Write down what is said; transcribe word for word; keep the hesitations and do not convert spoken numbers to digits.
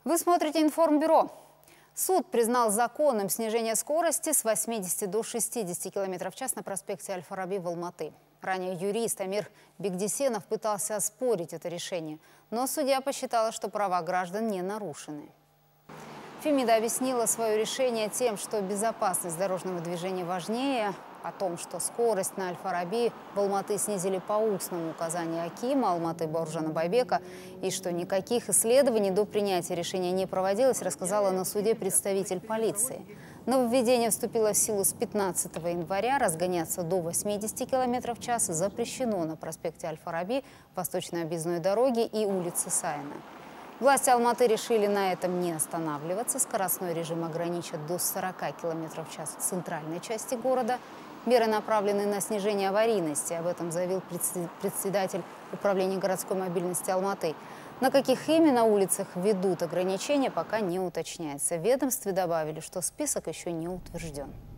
Вы смотрите Информбюро. Суд признал законным снижение скорости с восьмидесяти до шестидесяти километров в час на проспекте Аль-Фараби в Алматы. Ранее юрист Амир Бигдесенов пытался оспорить это решение, но судья посчитала, что права граждан не нарушены. Фемида объяснила свое решение тем, что безопасность дорожного движения важнее. О том, что скорость на Аль-Фараби в Алматы снизили по устному указанию акима Алматы Бауыржана Байбека и что никаких исследований до принятия решения не проводилось, рассказала на суде представитель полиции. Нововведение вступило в силу с пятнадцатого января. Разгоняться до восьмидесяти километров в час запрещено на проспекте Аль-Фараби, Восточной объездной дороге и улице Сайна. Власти Алматы решили на этом не останавливаться. Скоростной режим ограничат до сорока километров в час в центральной части города. Меры направлены на снижение аварийности. Об этом заявил председатель управления городской мобильности Алматы. На каких именно улицах ведут ограничения, пока не уточняется. В ведомстве добавили, что список еще не утвержден.